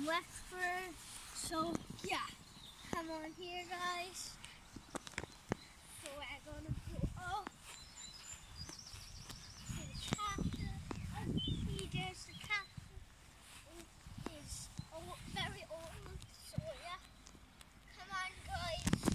Wexford. So yeah, come on here, guys. So we're gonna go up to the castle. See, there's the castle. It is very old. So yeah, come on, guys.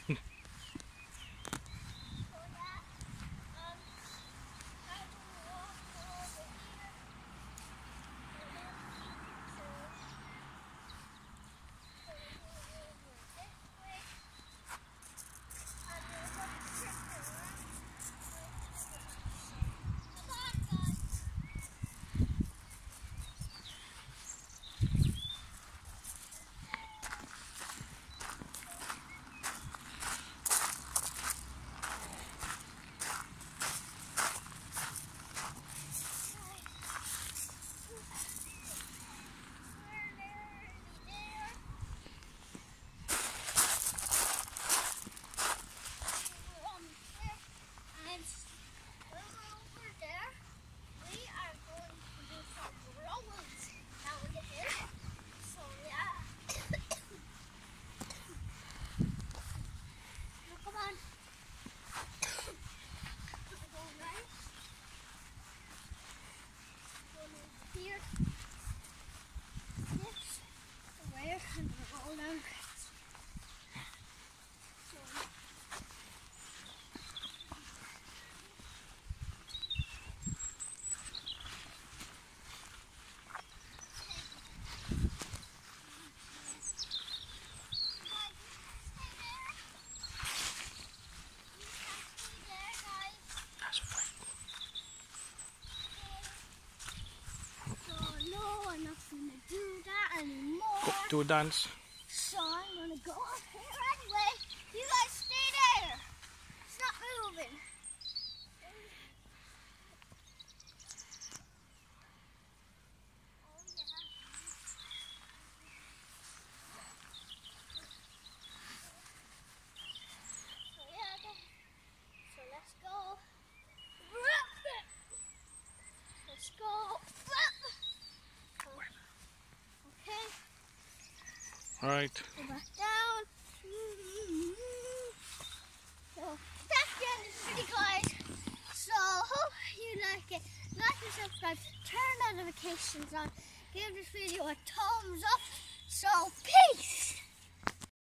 Here, this, where, and roll down. Anymore. Do a dance. So I'm gonna go up here anyway. You guys stay there. It's not moving. So let's go. Let's go. Okay. All right. Go back down. So that's the end of the video, guys. So hope you like it. Like and subscribe. Turn notifications on. Give this video a thumbs up. So peace.